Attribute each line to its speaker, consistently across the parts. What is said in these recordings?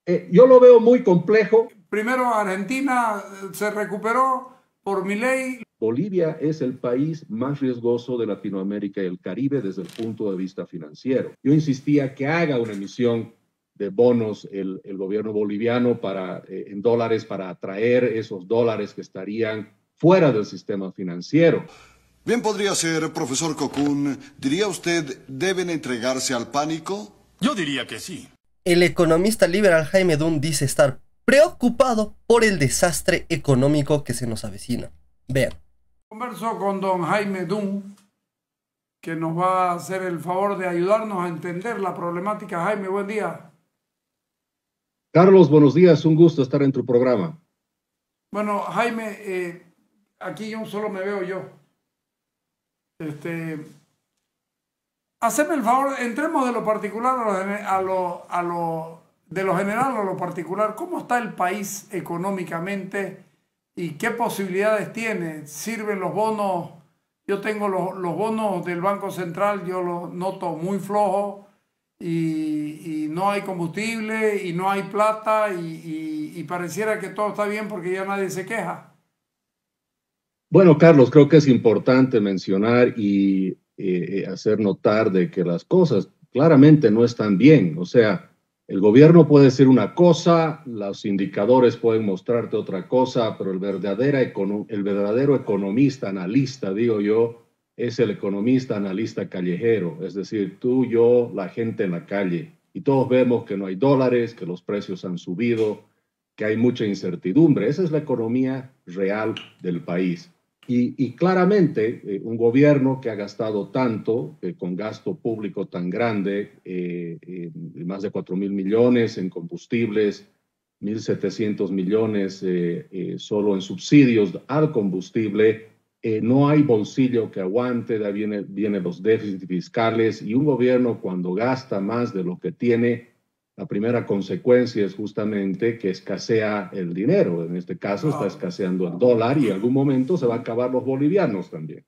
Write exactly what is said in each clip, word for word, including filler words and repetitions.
Speaker 1: Eh, yo lo veo muy complejo.
Speaker 2: Primero Argentina eh, se recuperó por Milei.
Speaker 1: Bolivia es el país más riesgoso de Latinoamérica y el Caribe desde el punto de vista financiero. Yo insistía que haga una emisión de bonos el, el gobierno boliviano para, eh, en dólares para atraer esos dólares que estarían fuera del sistema financiero.
Speaker 3: Bien podría ser, profesor Cocún. ¿Diría usted deben entregarse al pánico?
Speaker 4: Yo diría que sí.
Speaker 5: El economista liberal Jaime Dunn dice estar preocupado por el desastre económico que se nos avecina. Vean.
Speaker 2: Converso con don Jaime Dunn, que nos va a hacer el favor de ayudarnos a entender la problemática. Jaime, buen día.
Speaker 1: Carlos, buenos días, un gusto estar en tu programa.
Speaker 2: Bueno, Jaime, eh, aquí yo solo me veo yo. Este, haceme el favor, entremos de lo particular a lo, a lo, a lo, de lo general a lo particular. ¿Cómo está el país económicamente y qué posibilidades tiene? ¿Sirven los bonos? Yo tengo los, los bonos del Banco Central, yo los noto muy flojos y, y no hay combustible y no hay plata y, y, y pareciera que todo está bien porque ya nadie se queja.
Speaker 1: Bueno, Carlos, creo que es importante mencionar y eh, hacer notar de que las cosas claramente no están bien. O sea, el gobierno puede decir una cosa, los indicadores pueden mostrarte otra cosa, pero el verdadero, el verdadero economista, analista, digo yo, es el economista, analista callejero. Es decir, tú, yo, la gente en la calle. Y todos vemos que no hay dólares, que los precios han subido, que hay mucha incertidumbre. Esa es la economía real del país. Y, y claramente eh, un gobierno que ha gastado tanto, eh, con gasto público tan grande, eh, eh, más de cuatro mil millones en combustibles, mil setecientos millones eh, eh, solo en subsidios al combustible, eh, no hay bolsillo que aguante, de ahí viene, vienen los déficits fiscales y un gobierno cuando gasta más de lo que tiene, la primera consecuencia es justamente que escasea el dinero. En este caso está
Speaker 2: Claro.
Speaker 1: escaseando el dólar y en algún momento se va a acabar los bolivianos también.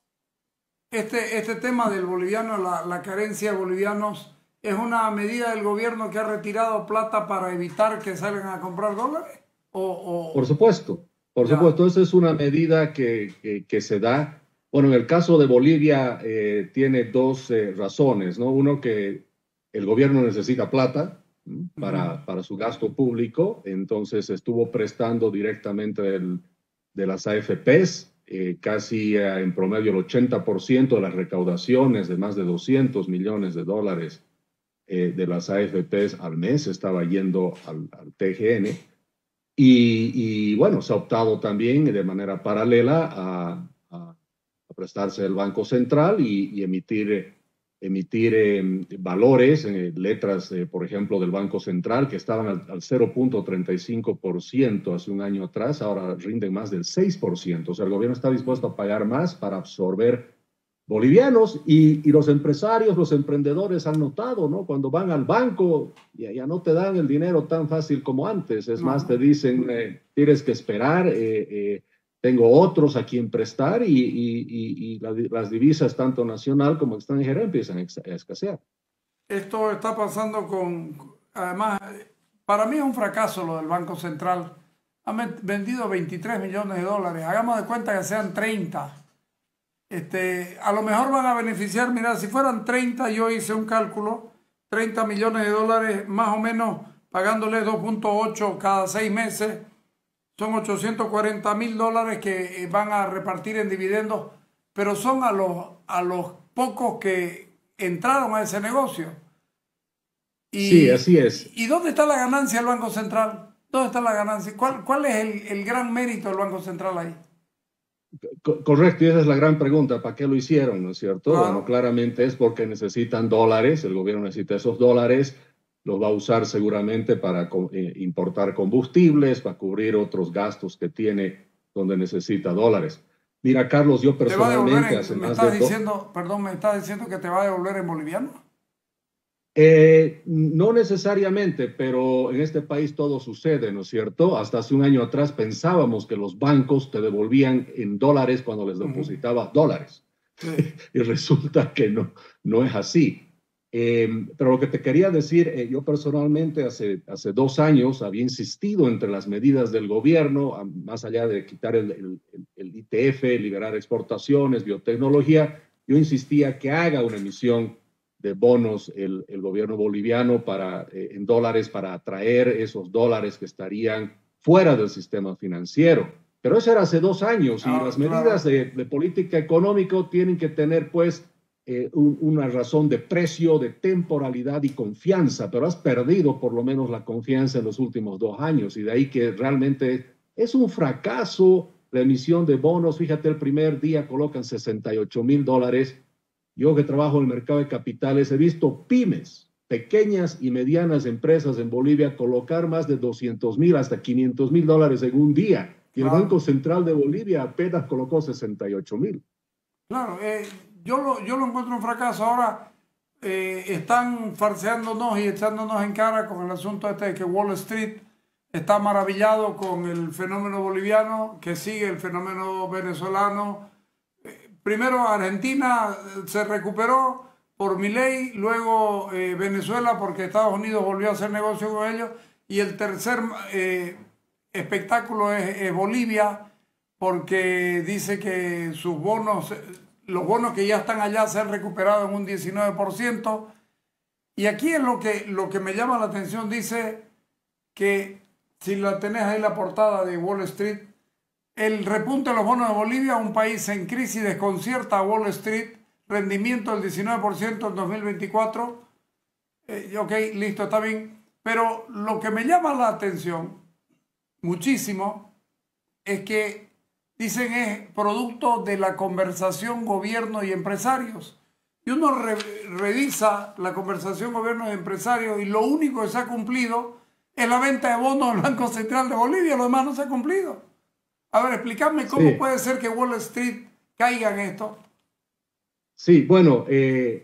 Speaker 2: Este, este tema del boliviano, la, la carencia de bolivianos, ¿es una medida del gobierno que ha retirado plata para evitar que salgan a comprar dólares? O,
Speaker 1: Por
Speaker 2: o
Speaker 1: supuesto, por
Speaker 2: ya,
Speaker 1: supuesto, esa es una medida que, que, que se da. Bueno, en el caso de Bolivia eh, tiene dos eh, razones, ¿no? Uno, que el gobierno necesita plata ¿m?
Speaker 2: ujú,
Speaker 1: para, para su gasto público, entonces estuvo prestando directamente del, de las A F Pes, eh, casi eh, en promedio el ochenta por ciento de las recaudaciones de más de doscientos millones de dólares eh, de las A F Pes al mes estaba yendo al, al T G N. Y, y, bueno, se ha optado también de manera paralela a, a, a prestarse el Banco Central y, y emitir, emitir eh, valores, eh, letras, eh, por ejemplo, del Banco Central que estaban al, al cero punto treinta y cinco por ciento hace un año atrás, ahora rinden más del seis por ciento. O sea, el gobierno está dispuesto a pagar más para absorber bolivianos y, y, los empresarios, los emprendedores han notado, ¿no? Cuando van al banco, ya, ya no te dan el dinero tan fácil como antes. Es más, te
Speaker 2: no.
Speaker 1: dicen, eh, tienes que esperar, eh, eh, tengo otros a quien prestar y, y, y, y la, las divisas, tanto nacional como extranjera, empiezan a escasear.
Speaker 2: Esto está pasando con, además, para mí es un fracaso lo del Banco Central. Han vendido veintitrés millones de dólares. Hagamos de cuenta que sean treinta. Este, a lo mejor van a beneficiar, mira, si fueran treinta, yo hice un cálculo, treinta millones de dólares, más o menos pagándole dos punto ocho cada seis meses, son ochocientos cuarenta mil dólares que van a repartir en dividendos, pero son a los, a los pocos que entraron a ese negocio.
Speaker 1: Sí,
Speaker 2: ¿Y,
Speaker 1: así es.
Speaker 2: y dónde está la ganancia del Banco Central? ¿Dónde está la ganancia? ¿Cuál, cuál es el, el gran mérito del Banco Central ahí?
Speaker 1: Co correcto, y esa es la gran pregunta, ¿para qué lo hicieron, no es cierto? Bueno,
Speaker 2: Claro.
Speaker 1: claramente es porque necesitan dólares, el gobierno necesita esos dólares, los va a usar seguramente para eh, importar combustibles, para cubrir otros gastos que tiene donde necesita dólares. Mira, Carlos, yo
Speaker 2: Te va a devolver
Speaker 1: personalmente hace
Speaker 2: en, me
Speaker 1: más de
Speaker 2: estás
Speaker 1: dos...
Speaker 2: diciendo, perdón, me estás diciendo que te va a devolver en boliviano.
Speaker 1: Eh, no necesariamente, pero en este país todo sucede, ¿no es cierto? Hasta hace un año atrás pensábamos que los bancos te devolvían en dólares cuando les
Speaker 2: Uh -huh.
Speaker 1: depositabas dólares.
Speaker 2: Sí.
Speaker 1: Y resulta que no, no es así. Eh, pero lo que te quería decir, eh, yo personalmente hace, hace dos años había insistido entre las medidas del gobierno, a, más allá de quitar el, el, el I T F, liberar exportaciones, biotecnología, yo insistía que haga una emisión de bonos el, el gobierno boliviano para, eh, en dólares para atraer esos dólares que estarían fuera del sistema financiero. Pero eso era hace dos años y ah, las medidas claro. de, de política económica tienen que tener pues Eh, un, una razón de precio, de temporalidad y confianza, pero has perdido por lo menos la confianza en los últimos dos años y de ahí que realmente es un fracaso la emisión de bonos. Fíjate, el primer día colocan sesenta y ocho mil dólares. Yo que trabajo en el mercado de capitales he visto pymes, pequeñas y medianas empresas en Bolivia colocar más de doscientos mil hasta quinientos mil dólares en un día y el ah. Banco Central de Bolivia apenas colocó sesenta y ocho mil.
Speaker 2: Claro, eh... Yo lo, yo lo encuentro un fracaso. Ahora eh, están farseándonos y echándonos en cara con el asunto este de que Wall Street está maravillado con el fenómeno boliviano, que sigue el fenómeno venezolano. Eh, primero Argentina se recuperó por Milei, luego eh, Venezuela porque Estados Unidos volvió a hacer negocio con ellos, y el tercer eh, espectáculo es, es Bolivia, porque dice que sus bonos... los bonos que ya están allá se han recuperado en un diecinueve por ciento. Y aquí es lo que, lo que me llama la atención. Dice que, si la tenés ahí la portada de Wall Street, el repunte de los bonos de Bolivia, un país en crisis, desconcierta a Wall Street, rendimiento del diecinueve por ciento en dos mil veinticuatro. Eh, ok, listo, está bien. Pero lo que me llama la atención muchísimo es que dicen es producto de la conversación gobierno y empresarios. Y uno re revisa la conversación gobierno y empresarios y lo único que se ha cumplido es la venta de bonos del Banco Central de Bolivia, lo demás no se ha cumplido. A ver, explícame cómo sí. puede ser que Wall Street caiga en esto.
Speaker 1: Sí, bueno, eh,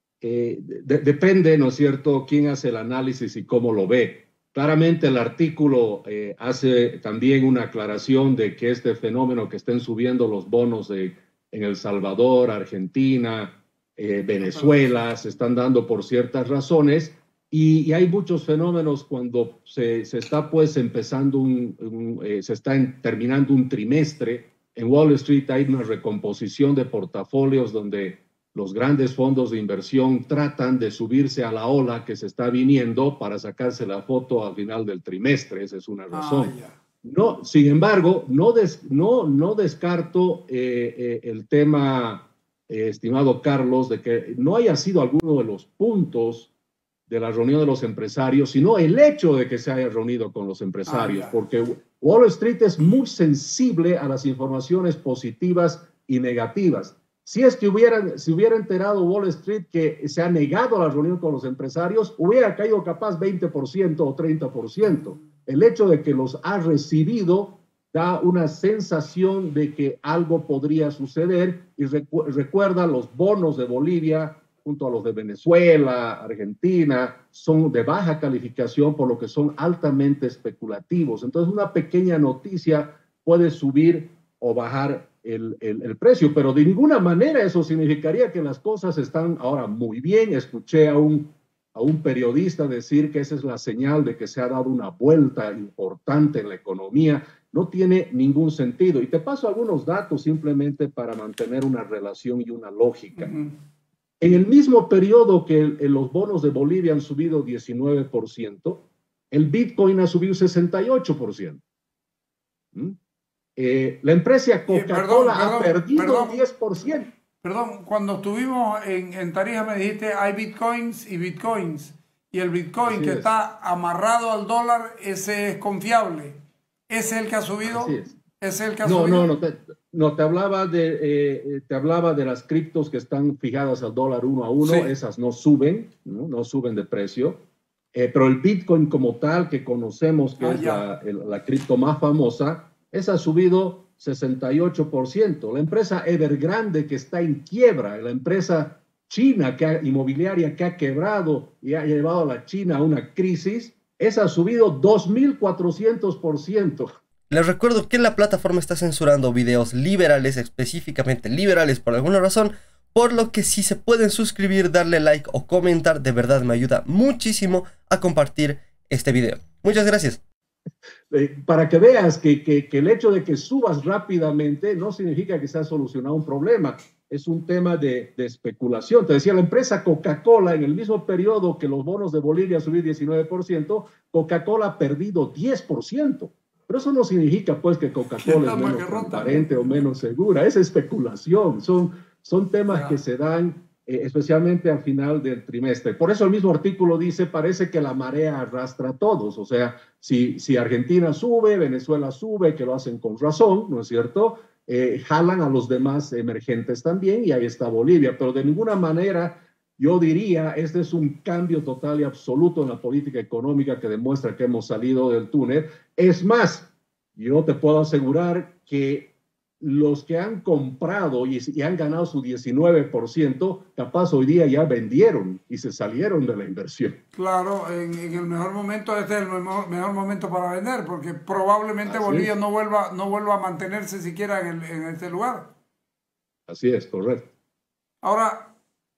Speaker 1: eh, de depende, ¿no es cierto?, quién hace el análisis y cómo lo ve. Claramente el artículo eh, hace también una aclaración de que este fenómeno que estén subiendo los bonos de, en El Salvador, Argentina, eh, Venezuela, se están dando por ciertas razones y, y hay muchos fenómenos cuando se, se está pues empezando, un, un, eh, se está en, terminando un trimestre. En Wall Street hay una recomposición de portafolios donde los grandes fondos de inversión tratan de subirse a la ola que se está viniendo para sacarse la foto al final del trimestre. Esa es una razón. Ah, no, sin embargo, no, des, no, no descarto eh, eh, el tema, eh, estimado Carlos, de que no haya sido alguno de los puntos de la reunión de los empresarios, sino el hecho de que se haya reunido con los empresarios, ah, porque Wall Street es muy sensible a las informaciones positivas y negativas. Si es que hubieran, si hubiera enterado Wall Street que se ha negado a la reunión con los empresarios, hubiera caído capaz veinte por ciento o treinta por ciento. El hecho de que los ha recibido da una sensación de que algo podría suceder y recu recuerda los bonos de Bolivia junto a los de Venezuela, Argentina, son de baja calificación por lo que son altamente especulativos. Entonces una pequeña noticia puede subir o bajar El, el, el precio, pero de ninguna manera eso significaría que las cosas están ahora muy bien. Escuché a un, a un periodista decir que esa es la señal de que se ha dado una vuelta importante en la economía. No tiene ningún sentido. Y te paso algunos datos simplemente para mantener una relación y una lógica. Uh-huh. En el mismo periodo que el, el, los bonos de Bolivia han subido diecinueve por ciento, el Bitcoin ha subido sesenta y ocho por ciento. ¿Mm? Eh, la empresa Coca-Cola ha perdido perdón, diez por ciento.
Speaker 2: Perdón, cuando estuvimos en, en Tarija me dijiste hay bitcoins y bitcoins. Y el bitcoin Así que es. está amarrado al dólar, ese es confiable. ¿Ese es el que ha subido?
Speaker 1: Así es.
Speaker 2: ¿Ese es el que ha
Speaker 1: no,
Speaker 2: subido?
Speaker 1: No, no, te, no, te hablaba de, eh, te hablaba de las criptos que están fijadas al dólar uno a uno. Sí. Esas no suben, no, no suben de precio. Eh, pero el bitcoin como tal que conocemos, que ah, es la, el, la cripto más famosa, esa ha subido sesenta y ocho por ciento. La empresa Evergrande, que está en quiebra, la empresa china que ha, inmobiliaria que ha quebrado y ha llevado a la China a una crisis, esa ha subido dos mil cuatrocientos por ciento.
Speaker 5: Les recuerdo que la plataforma está censurando videos liberales, específicamente liberales por alguna razón, por lo que si se pueden suscribir, darle like o comentar, de verdad me ayuda muchísimo a compartir este video. Muchas gracias.
Speaker 1: Eh, para que veas que, que, que el hecho de que subas rápidamente no significa que se ha solucionado un problema. Es un tema de, de especulación. Te decía, la empresa Coca-Cola, en el mismo periodo que los bonos de Bolivia subieron diecinueve por ciento, Coca-Cola ha perdido diez por ciento. Pero eso no significa, pues, que Coca-Cola es menos transparente o menos segura. Es especulación. Son, son temas que se dan eh, especialmente al final del trimestre. Por eso el mismo artículo dice, parece que la marea arrastra a todos. O sea, si, si Argentina sube, Venezuela sube, que lo hacen con razón, ¿no es cierto?, Eh, jalan a los demás emergentes también, y ahí está Bolivia. Pero de ninguna manera yo diría, este es un cambio total y absoluto en la política económica que demuestra que hemos salido del túnel. Es más, yo te puedo asegurar que los que han comprado y, y han ganado su diecinueve por ciento, capaz hoy día ya vendieron y se salieron de la inversión.
Speaker 2: Claro, en, en el mejor momento, este es el mejor, mejor momento para vender, porque probablemente Así Bolivia no vuelva, no vuelva a mantenerse siquiera en, el, en este lugar.
Speaker 1: Así es, correcto.
Speaker 2: Ahora,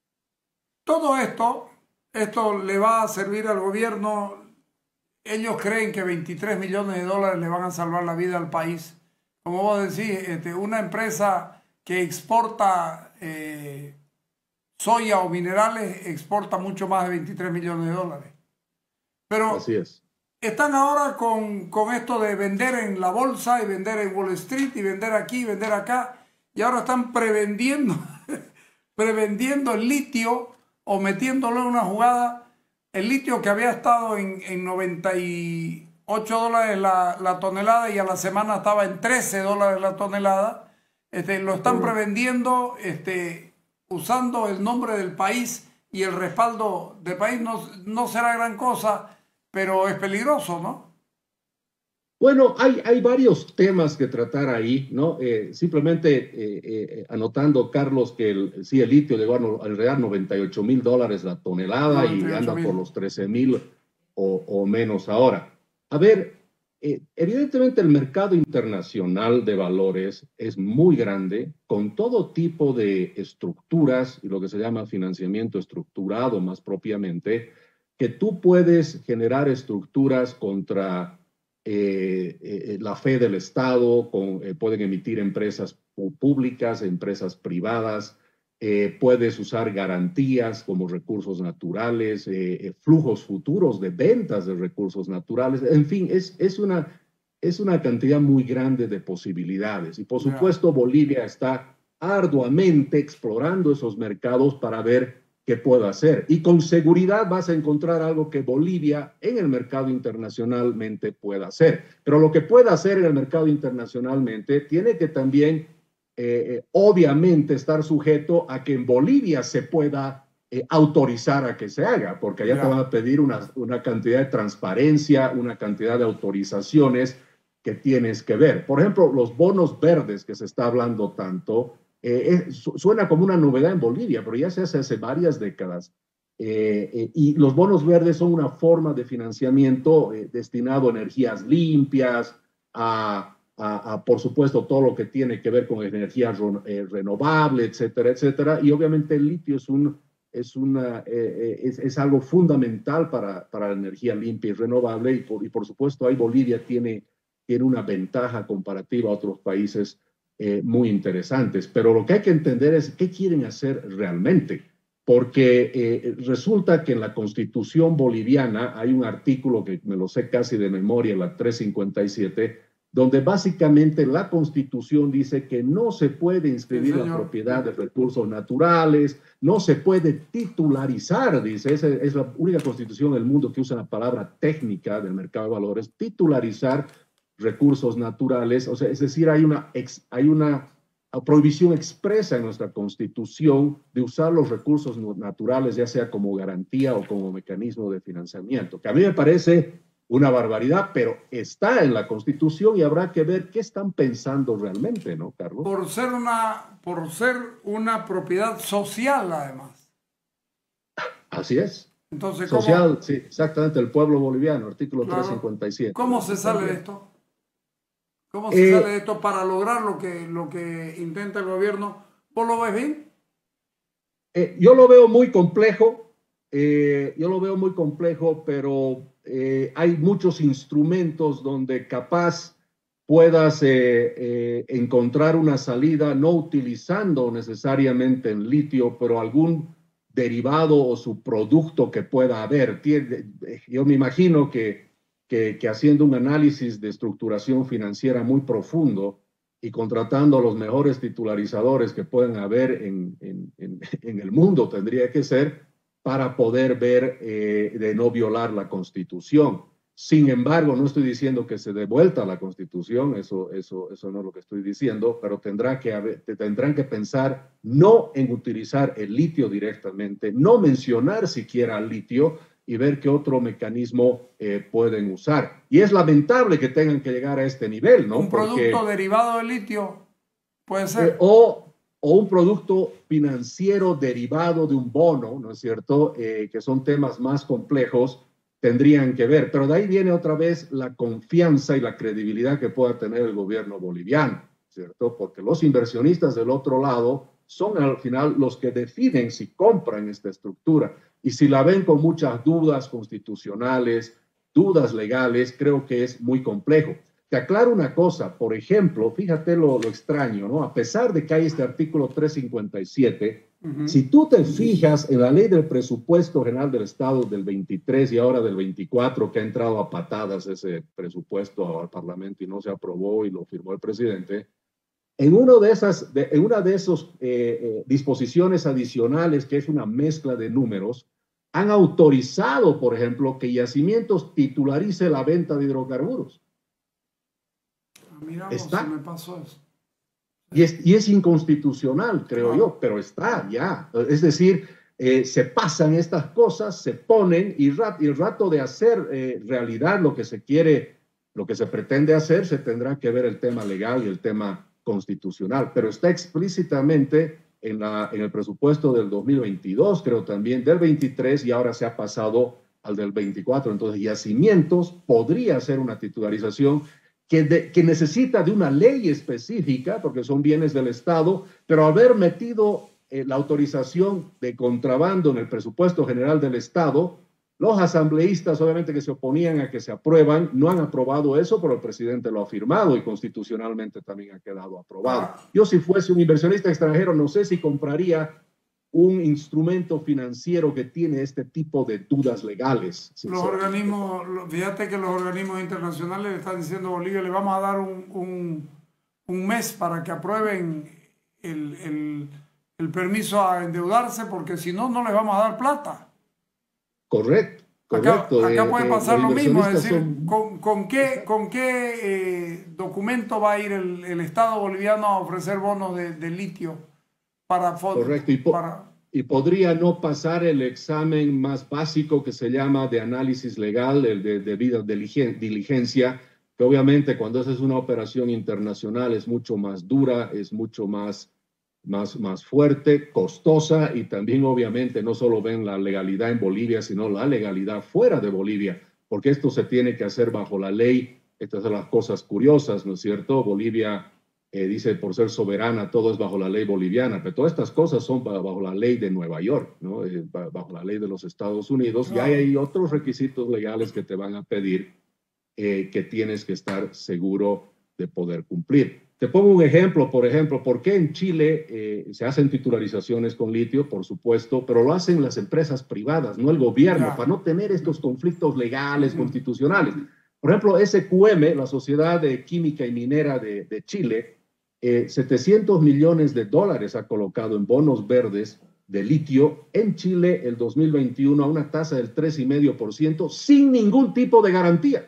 Speaker 2: todo esto, esto le va a servir al gobierno. Ellos creen que veintitrés millones de dólares le van a salvar la vida al país. Como vos decís, este, una empresa que exporta eh, soya o minerales exporta mucho más de veintitrés millones de dólares. Pero
Speaker 1: Así es.
Speaker 2: Están ahora con, con esto de vender en la bolsa y vender en Wall Street y vender aquí y vender acá. Y ahora están prevendiendo, prevendiendo el litio o metiéndolo en una jugada. El litio que había estado en, en noventa y ocho dólares la, la tonelada y a la semana estaba en trece dólares la tonelada. Este, lo están prevendiendo este, usando el nombre del país y el respaldo del país. No, no será gran cosa, pero es peligroso, ¿no?
Speaker 1: Bueno, hay, hay varios temas que tratar ahí, ¿no? Eh, simplemente eh, eh, anotando, Carlos, que el, sí, el litio llegó a alrededor noventa y ocho mil dólares la tonelada y anda por los trece mil o, o menos ahora. A ver, eh, evidentemente el mercado internacional de valores es muy grande, con todo tipo de estructuras y lo que se llama financiamiento estructurado más propiamente, que tú puedes generar estructuras contra eh, eh, la fe del Estado, con, eh, pueden emitir empresas públicas, empresas privadas, Eh, puedes usar garantías como recursos naturales, eh, eh, flujos futuros de ventas de recursos naturales, en fin, es, es, una, es una cantidad muy grande de posibilidades. Y por supuesto, yeah. Bolivia está arduamente explorando esos mercados para ver qué puede hacer. Y con seguridad vas a encontrar algo que Bolivia en el mercado internacionalmente pueda hacer. Pero lo que pueda hacer en el mercado internacionalmente tiene que también Eh, obviamente estar sujeto a que en Bolivia se pueda eh, autorizar a que se haga, porque allá yeah. te van a pedir una, una cantidad de transparencia, una cantidad de autorizaciones que tienes que ver. Por ejemplo, los bonos verdes que se está hablando tanto, eh, eh, su, suena como una novedad en Bolivia, pero ya se hace hace varias décadas. Eh, eh, y los bonos verdes son una forma de financiamiento eh, destinado a energías limpias, a A, a, por supuesto, todo lo que tiene que ver con energía eh, renovable, etcétera, etcétera. Y obviamente el litio es, un, es, una, eh, es, es algo fundamental para, para la energía limpia y renovable. Y por, y por supuesto, ahí Bolivia tiene, tiene una ventaja comparativa a otros países eh, muy interesantes. Pero lo que hay que entender es qué quieren hacer realmente. Porque eh, resulta que en la Constitución boliviana hay un artículo que me lo sé casi de memoria, la trescientos cincuenta y siete, donde básicamente la Constitución dice que no se puede inscribir sí, la propiedad de recursos naturales, no se puede titularizar, dice, esa es la única Constitución del mundo que usa la palabra técnica del mercado de valores, titularizar recursos naturales, o sea, es decir, hay una, ex, hay una prohibición expresa en nuestra Constitución de usar los recursos naturales, ya sea como garantía o como mecanismo de financiamiento, que a mí me parece una barbaridad, pero está en la Constitución y habrá que ver qué están pensando realmente, ¿no, Carlos?
Speaker 2: Por ser una, por ser una propiedad social, además.
Speaker 1: Así es.
Speaker 2: Entonces,
Speaker 1: social,
Speaker 2: ¿cómo?
Speaker 1: Sí, exactamente, el pueblo boliviano, artículo
Speaker 2: claro.
Speaker 1: trescientos cincuenta y siete.
Speaker 2: ¿Cómo se sale de esto? ¿Cómo se eh, sale de esto para lograr lo que, lo que intenta el gobierno? ¿Vos lo ves bien?
Speaker 1: Eh, yo lo veo muy complejo, eh, yo lo veo muy complejo, pero eh, hay muchos instrumentos donde capaz puedas eh, eh, encontrar una salida no utilizando necesariamente el litio, pero algún derivado o subproducto que pueda haber. Tiene, yo me imagino que, que, que haciendo un análisis de estructuración financiera muy profundo, y contratando a los mejores titularizadores que pueden haber en, en, en, en el mundo, tendría que ser, para poder ver eh, de no violar la Constitución. Sin embargo, no estoy diciendo que se dé vuelta a la Constitución, eso, eso, eso no es lo que estoy diciendo, pero tendrá que haber, tendrán que pensar no en utilizar el litio directamente, no mencionar siquiera el litio, y ver qué otro mecanismo eh, pueden usar. Y es lamentable que tengan que llegar a este nivel, ¿no?
Speaker 2: Un
Speaker 1: Porque,
Speaker 2: producto derivado de litio puede ser.
Speaker 1: eh, o, o un producto financiero derivado de un bono, ¿no es cierto? Eh, que son temas más complejos, tendrían que ver. Pero de ahí viene otra vez la confianza y la credibilidad que pueda tener el gobierno boliviano, ¿cierto? Porque los inversionistas del otro lado son al final los que deciden si compran esta estructura. Y si la ven con muchas dudas constitucionales, dudas legales, creo que es muy complejo. Te aclaro una cosa, por ejemplo, fíjate lo, lo extraño, ¿no? A pesar de que hay este artículo trescientos cincuenta y siete, uh-huh. Si tú te fijas en la ley del presupuesto general del Estado del veintitrés y ahora del veinticuatro, que ha entrado a patadas ese presupuesto al Parlamento y no se aprobó y lo firmó el presidente, en, uno de esas, de, en una de esas eh, eh, disposiciones adicionales, que es una mezcla de números, han autorizado, por ejemplo, que Yacimientos titularice la venta de hidrocarburos.
Speaker 2: Ah, mira, está. No se me pasó eso.
Speaker 1: Y es, y es inconstitucional, creo ah. yo, pero está ya. Es decir, eh, se pasan estas cosas, se ponen, y, rat, y el rato de hacer eh, realidad lo que se quiere, lo que se pretende hacer, se tendrá que ver el tema legal y el tema constitucional, pero está explícitamente en, la, en el presupuesto del dos mil veintidós, creo también, del veintitrés, y ahora se ha pasado al del veinticuatro. Entonces, Yacimientos podría ser una titularización que, de, que necesita de una ley específica, porque son bienes del Estado, pero haber metido eh, la autorización de contrabando en el presupuesto general del Estado, los asambleístas, obviamente, que se oponían a que se aprueban, no han aprobado eso, pero el presidente lo ha firmado y constitucionalmente también ha quedado aprobado. Yo, si fuese un inversionista extranjero, no sé si compraría un instrumento financiero que tiene este tipo de dudas legales.
Speaker 2: Los organismos, fíjate que los organismos internacionales le están diciendo a Bolivia, le vamos a dar un, un, un mes para que aprueben el, el, el permiso a endeudarse, porque si no, no les vamos a dar plata.
Speaker 1: Correcto, correcto.
Speaker 2: Acá, acá puede pasar lo mismo, es decir,
Speaker 1: son...
Speaker 2: ¿con, con qué, con qué eh, documento va a ir el, el Estado boliviano a ofrecer bonos de, de litio para fondos?
Speaker 1: Correcto, y, po
Speaker 2: para...
Speaker 1: y podría no pasar el examen más básico que se llama de análisis legal, el de debida diligencia, que obviamente cuando esa es una operación internacional es mucho más dura, es mucho más... Más, más fuerte, costosa, y también obviamente no solo ven la legalidad en Bolivia, sino la legalidad fuera de Bolivia, porque esto se tiene que hacer bajo la ley. Estas son las cosas curiosas, ¿no es cierto? Bolivia eh, dice por ser soberana todo es bajo la ley boliviana, pero todas estas cosas son bajo la ley de Nueva York, ¿no? Eh, bajo la ley de los Estados Unidos, y hay otros requisitos legales que te van a pedir eh, que tienes que estar seguro de poder cumplir. Te pongo un ejemplo, por ejemplo, ¿por qué en Chile eh, se hacen titularizaciones con litio? Por supuesto, pero lo hacen las empresas privadas, no el gobierno, yeah. para no tener estos conflictos legales, mm. constitucionales. Por ejemplo, S Q M, la Sociedad de Química y Minera de, de Chile, eh, setecientos millones de dólares ha colocado en bonos verdes de litio en Chile el dos mil veintiuno a una tasa del tres coma cinco por ciento sin ningún tipo de garantía.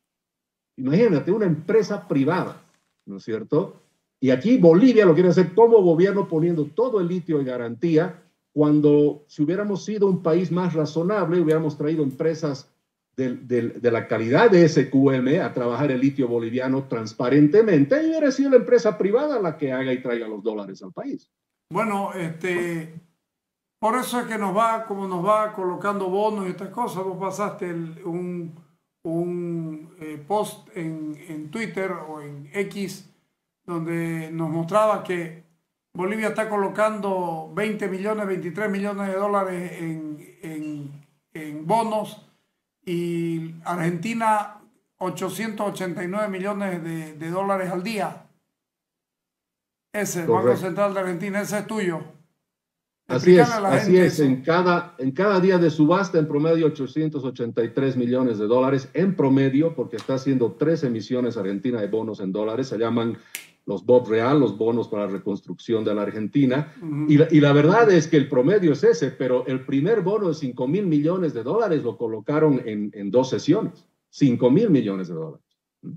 Speaker 1: Imagínate, una empresa privada, ¿no es cierto? Y aquí Bolivia lo quiere hacer como gobierno poniendo todo el litio en garantía, cuando si hubiéramos sido un país más razonable, hubiéramos traído empresas de, de, de la calidad de S Q M a trabajar el litio boliviano transparentemente, y hubiera sido la empresa privada la que haga y traiga los dólares al país.
Speaker 2: Bueno, este, por eso es que nos va, como nos va colocando bonos y estas cosas. Vos pasaste el, un... un eh, post en, en Twitter o en X donde nos mostraba que Bolivia está colocando veinte millones, veintitrés millones de dólares en, en, en bonos y Argentina ochocientos ochenta y nueve millones de, de dólares al día. Ese, el Banco Central de Argentina, ese es tuyo.
Speaker 1: Así es, así es. En cada, en cada día de subasta, en promedio, ochocientos ochenta y tres millones de dólares, en promedio, porque está haciendo tres emisiones Argentina de bonos en dólares, se llaman los B O B Real, los bonos para la reconstrucción de la Argentina. Uh-huh. y, la, y la verdad es que el promedio es ese, pero el primer bono de cinco mil millones de dólares lo colocaron en, en dos sesiones. cinco mil millones de dólares.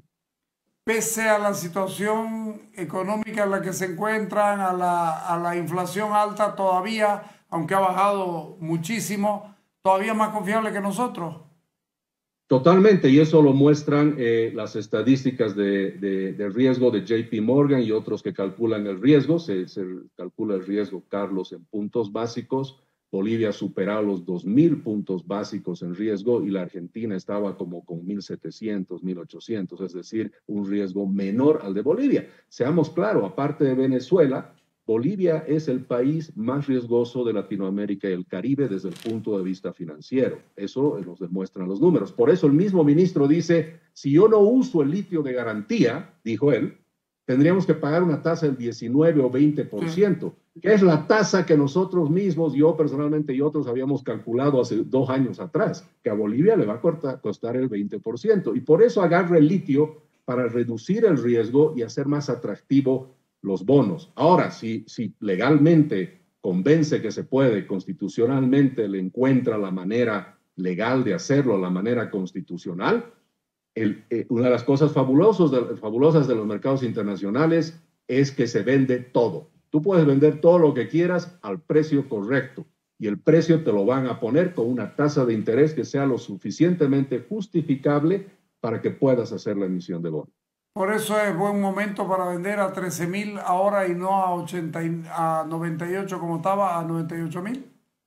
Speaker 2: Pese a la situación económica en la que se encuentran, a la, a la inflación alta todavía, aunque ha bajado muchísimo, todavía más confiable que nosotros.
Speaker 1: Totalmente, y eso lo muestran eh, las estadísticas de, de, de riesgo de J P Morgan y otros que calculan el riesgo. Se, se calcula el riesgo, Carlos, en puntos básicos. Bolivia ha superado los dos mil puntos básicos en riesgo y la Argentina estaba como con mil setecientos, mil ochocientos, es decir, un riesgo menor al de Bolivia. Seamos claros, aparte de Venezuela, Bolivia es el país más riesgoso de Latinoamérica y el Caribe desde el punto de vista financiero. Eso nos demuestran los números. Por eso el mismo ministro dice, si yo no uso el litio de garantía, dijo él, tendríamos que pagar una tasa del diecinueve o veinte por ciento, sí. que es la tasa que nosotros mismos, yo personalmente y otros habíamos calculado hace dos años atrás, que a Bolivia le va a cortar, costar el veinte por ciento. Y por eso agarra el litio para reducir el riesgo y hacer más atractivo los bonos. Ahora, si, si legalmente convence que se puede, constitucionalmente le encuentra la manera legal de hacerlo, la manera constitucional, El, eh, una de las cosas fabulosas de, fabulosas de los mercados internacionales es que se vende todo. Tú puedes vender todo lo que quieras al precio correcto y el precio te lo van a poner con una tasa de interés que sea lo suficientemente justificable para que puedas hacer la emisión de bonos.
Speaker 2: Por eso es buen momento para vender a trece mil ahora y no a, ochenta, a noventa y ocho como estaba, a noventa y ocho mil.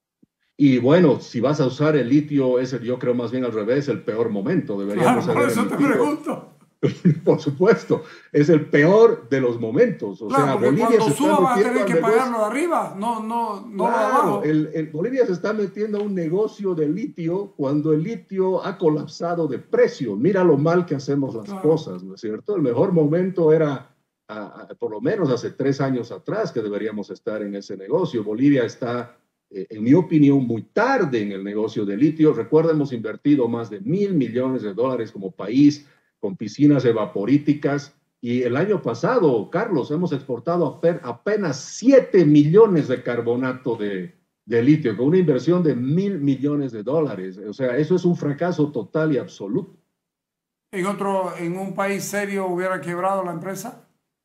Speaker 1: Y bueno, si vas a usar el litio, es el, yo creo más bien al revés, el peor momento. Deberíamos
Speaker 2: claro, por eso te pregunto.
Speaker 1: Por supuesto, es el peor de los momentos. O
Speaker 2: claro,
Speaker 1: sea,
Speaker 2: porque
Speaker 1: Bolivia
Speaker 2: cuando
Speaker 1: se
Speaker 2: suba
Speaker 1: está
Speaker 2: va a tener que
Speaker 1: negocio...
Speaker 2: pagarlo de arriba, no, no, no
Speaker 1: claro,
Speaker 2: de abajo.
Speaker 1: El, el, Bolivia se está metiendo a un negocio de litio cuando el litio ha colapsado de precio. Mira lo mal que hacemos las claro. cosas, ¿no es cierto? El mejor momento era, a, a, por lo menos hace tres años atrás, que deberíamos estar en ese negocio. Bolivia está... en mi opinión, muy tarde en el negocio de litio. Recuerda, hemos invertido más de mil millones de dólares como país con piscinas evaporíticas y el año pasado, Carlos, hemos exportado apenas siete millones de carbonato de, de litio con una inversión de mil millones de dólares. O sea, eso es un fracaso total y absoluto.
Speaker 2: ¿En otro, en un país serio hubiera quebrado la empresa?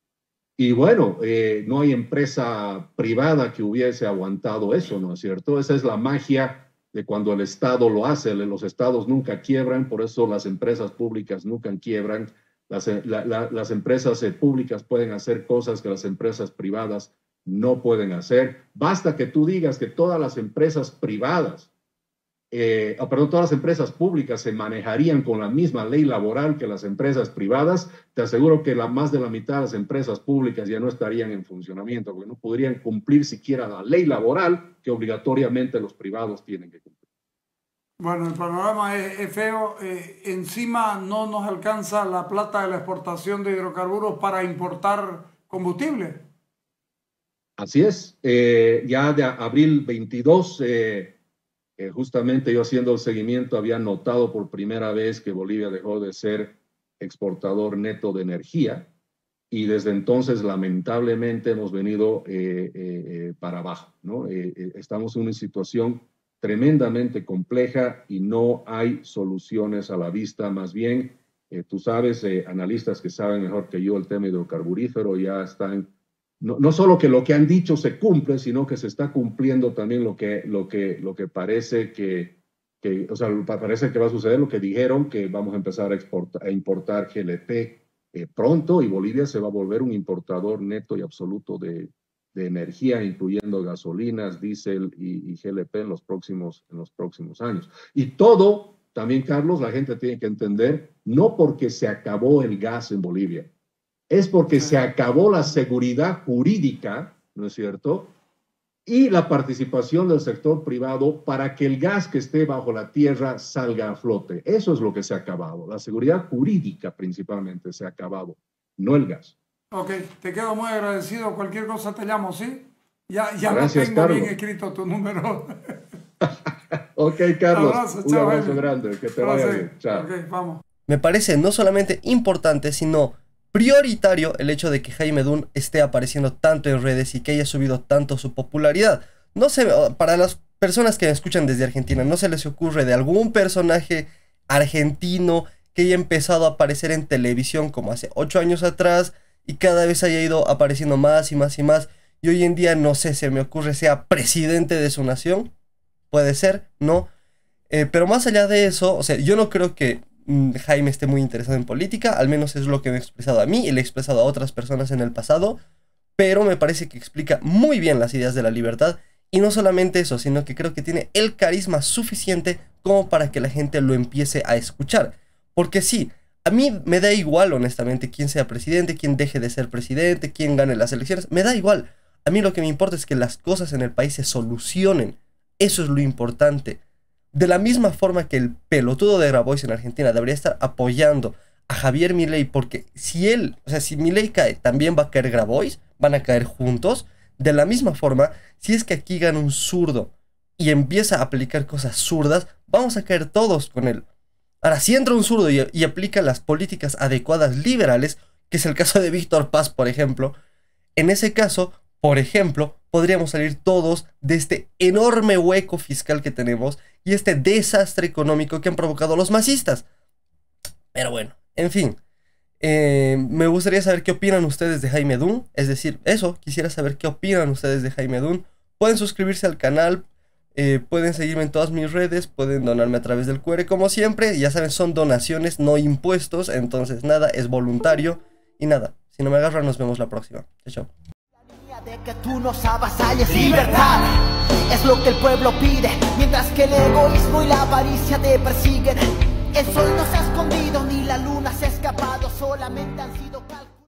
Speaker 1: Y bueno, eh, no hay empresa privada que hubiese aguantado eso, ¿no es cierto? Esa es la magia de cuando el Estado lo hace. Los estados nunca quiebran, por eso las empresas públicas nunca quiebran. Las, la, la, las empresas públicas pueden hacer cosas que las empresas privadas no pueden hacer. Basta que tú digas que todas las empresas privadas Eh, oh, perdón, todas las empresas públicas se manejarían con la misma ley laboral que las empresas privadas, te aseguro que la, más de la mitad de las empresas públicas ya no estarían en funcionamiento, porque no podrían cumplir siquiera la ley laboral que obligatoriamente los privados tienen que cumplir.
Speaker 2: Bueno, el panorama es, es feo. Eh, encima no nos alcanza la plata de la exportación de hidrocarburos para importar combustible.
Speaker 1: Así es. Eh, ya de abril veintidós... Eh, Eh, justamente yo haciendo el seguimiento había notado por primera vez que Bolivia dejó de ser exportador neto de energía y desde entonces lamentablemente hemos venido eh, eh, para abajo, ¿no? Eh, eh, estamos en una situación tremendamente compleja y no hay soluciones a la vista, más bien, eh, tú sabes, eh, analistas que saben mejor que yo el tema hidrocarburífero ya están. No, no solo que lo que han dicho se cumple, sino que se está cumpliendo también lo que, lo que, lo que parece que, que, o sea, parece que va a suceder, lo que dijeron, que vamos a empezar a, exportar, a importar G L P eh, pronto y Bolivia se va a volver un importador neto y absoluto de, de energía, incluyendo gasolinas, diésel y, y G L P en los, próximos, en los próximos años. Y todo, también, Carlos, la gente tiene que entender, no porque se acabó el gas en Bolivia, es porque se acabó la seguridad jurídica ¿no es cierto? Y la participación del sector privado para que el gas que esté bajo la tierra salga a flote. Eso es lo que se ha acabado. La seguridad jurídica principalmente se ha acabado, no el gas.
Speaker 2: Ok, te quedo muy agradecido. Cualquier cosa te llamo, ¿sí? Ya, ya
Speaker 1: Gracias,
Speaker 2: no tengo
Speaker 1: Carlos.
Speaker 2: bien escrito tu número.
Speaker 1: Ok, Carlos.
Speaker 2: Abrazo,
Speaker 1: un
Speaker 2: chao,
Speaker 1: abrazo
Speaker 2: Jaime.
Speaker 1: grande. Que te
Speaker 2: Gracias.
Speaker 1: vaya bien. Chao.
Speaker 2: Ok, vamos.
Speaker 5: Me parece no solamente importante, sino prioritario el hecho de que Jaime Dunn esté apareciendo tanto en redes y que haya subido tanto su popularidad. No sé, para las personas que me escuchan desde Argentina, ¿no se les ocurre de algún personaje argentino que haya empezado a aparecer en televisión como hace ocho años atrás y cada vez haya ido apareciendo más y más y más y hoy en día, no sé, se me ocurre sea presidente de su nación? Puede ser, ¿no? Eh, pero más allá de eso, o sea, yo no creo que Jaime esté muy interesado en política, al menos es lo que me he expresado a mí y le he expresado a otras personas en el pasado, pero me parece que explica muy bien las ideas de la libertad y no solamente eso, sino que creo que tiene el carisma suficiente como para que la gente lo empiece a escuchar, porque sí, a mí me da igual honestamente quién sea presidente, quién deje de ser presidente, quién gane las elecciones, me da igual, a mí lo que me importa es que las cosas en el país se solucionen, eso es lo importante. De la misma forma que el pelotudo de Grabois en Argentina debería estar apoyando a Javier Milei, porque si él, o sea, si Milei cae, también va a caer Grabois, van a caer juntos. De la misma forma, si es que aquí gana un zurdo y empieza a aplicar cosas zurdas, vamos a caer todos con él. Ahora, si entra un zurdo y, y aplica las políticas adecuadas liberales, que es el caso de Víctor Paz, por ejemplo, en ese caso, por ejemplo, podríamos salir todos de este enorme hueco fiscal que tenemos y este desastre económico que han provocado los masistas. Pero bueno, en fin, eh, me gustaría saber qué opinan ustedes de Jaime Dunn. Es decir, eso, quisiera saber qué opinan ustedes de Jaime Dunn. Pueden suscribirse al canal, eh, pueden seguirme en todas mis redes, pueden donarme a través del Q R como siempre. Ya saben, son donaciones, no impuestos, entonces nada, es voluntario. Y nada, si no me agarran, nos vemos la próxima. Chao, chao.
Speaker 4: De que tú nos avasalles, libertad es lo que el pueblo pide, mientras que el egoísmo y la avaricia te persiguen. El sol no se ha escondido ni la luna se ha escapado, solamente han sido cálculos.